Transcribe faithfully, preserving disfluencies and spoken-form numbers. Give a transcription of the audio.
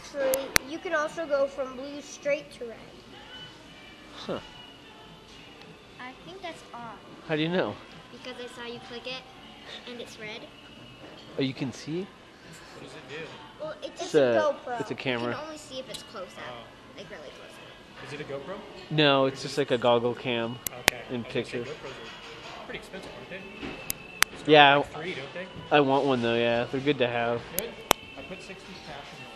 actually, you can also go from blue straight to red. Huh. I think that's on. How do you know? Because I saw you click it, and it's red. Oh, you can see? What does it do? Well, it's, It's a, a- GoPro. it's a camera. You can only see if it's close up, Oh. like really close up. Is it a GoPro? No, it's just like a goggle cam Okay. in I was gonna say, pictures. GoPros are pretty expensive, aren't they? Start Yeah, at like three, don't they? I want one though, yeah. They're good to have. Good. I put sixty cash in